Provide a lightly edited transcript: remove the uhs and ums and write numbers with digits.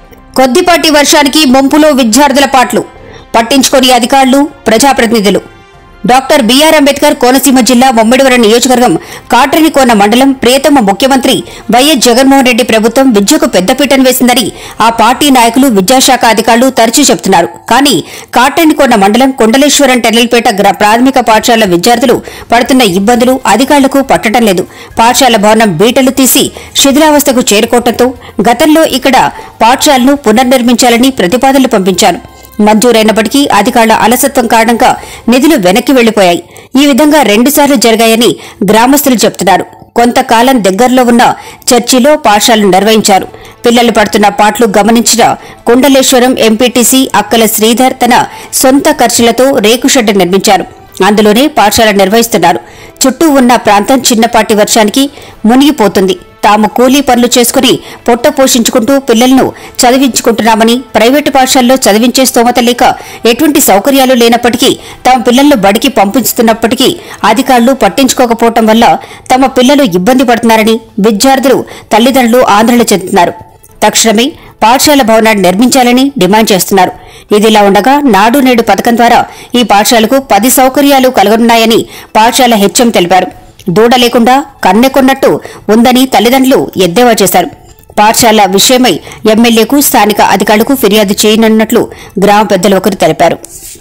కొద్దిపాటి వర్షానికి ముంపులో విద్యార్థుల పాట్లు పట్టించుకోని అధికారులు, ప్రజాప్రతినిధులు. డాక్టర్ బిఆర్ అంబేద్కర్ కోనసీమ జిల్లా ముమ్మిడివరం నియోజకవర్గం కాట్రేనికోన మండలం ప్రియతమ ముఖ్యమంత్రి వైఎస్ జగన్మోహన్ రెడ్డి ప్రభుత్వం విద్యకు పెద్దపీటను వేసిందని ఆ పార్టీ నాయకులు, విద్యాశాఖ అధికారులు తరచూ చెబుతున్నారు. కానీ కాట్రేనికోన మండలం కొండలేశ్వరం టెన్నెల్పేట ప్రాథమిక పాఠశాల విద్యార్థులు పడుతున్న ఇబ్బందులు అధికారులకు పట్టడం లేదు. పాఠశాల భవనం బీటలు తీసి శిథిలావస్థకు చేరుకోవడంతో గతంలో ఇక్కడ పాఠశాలను పునర్నిర్మించాలని ప్రతిపాదనలు పంపించారు. మంజూరైనప్పటికీ అధికారుల అలసత్వం కారణంగా నిధులు వెనక్కి వెళ్లిపోయాయి. ఈ విధంగా 2 సార్లు జరిగాయని గ్రామస్తులు చెబుతున్నారు. కొంతకాలం దగ్గరలో ఉన్న చర్చిలో పాఠశాలను నిర్వహించారు. పిల్లలు పడుతున్న పాట్లు గమనించిన కొండలేశ్వరం ఎంపీటీసీ అక్కల శ్రీధర్ తన సొంత ఖర్చులతో రేకు షెడ్ నిర్మించారు. అందులోనే పాఠశాల నిర్వహిస్తున్నారు. చుట్టూ ఉన్న ప్రాంతం చిన్నపాటి వర్షానికి మునిగిపోతుంది. తాము కూలీ పనులు చేసుకుని పొట్ట పోషించుకుంటూ పిల్లలను చదివించుకుంటున్నామని, ప్రైవేటు పాఠశాలలో చదివించే స్తోమత లేక ఎటువంటి సౌకర్యాలు లేనప్పటికీ తమ పిల్లలను బడికి పంపిస్తున్నప్పటికీ అధికారులు పట్టించుకోకపోవడం వల్ల తమ పిల్లలు ఇబ్బంది పడుతున్నారని విద్యార్థులు, తల్లిదండ్రులు ఆందోళన చెందుతున్నారు. తక్షణమే పాఠశాల భవనాన్ని నిర్మించాలని డిమాండ్ చేస్తున్నారు. ఇదిలా ఉండగా నాడు నేడు పథకం ద్వారా ఈ పాఠశాలకు 10 సౌకర్యాలు కలగనున్నాయని పాఠశాల హెచ్ఎం తెలిపారు. దూడ లేకుండా కన్నె కొన్నట్టు ఉందని తల్లిదండ్రులు ఎద్దేవా చేశారు. పాఠశాల విషయమై ఎమ్మెల్యేకు, స్థానిక అధికారులకు ఫిర్యాదు చేయనున్నట్లు గ్రామ పెద్దలు ఒకరు తెలిపారు.